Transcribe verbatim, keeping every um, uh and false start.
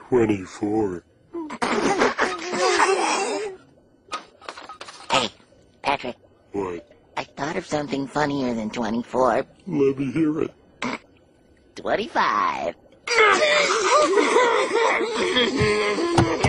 Twenty-four. Hey, Patrick. What? I thought of something funnier than twenty-four. Let me hear it. Twenty-five.